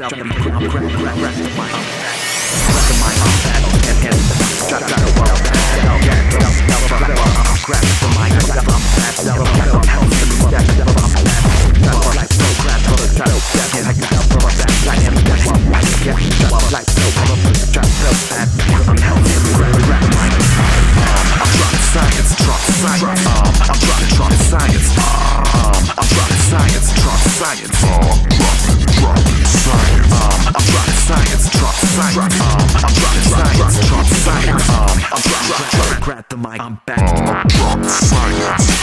trying to be cool. I'm crack the mic. Crack the mic. I'm bad. Try to work that. I'm crack the mic. I'm bad. Like so crack. Try to get like that. Like him. Like so. Try to feel bad. I'm healthy. Crack the mic. I'm trying science. I'm trying science. I'm trying science. Science. I'm trying science. I'm trying science. I'm trying crack the mic. I'm back. Science.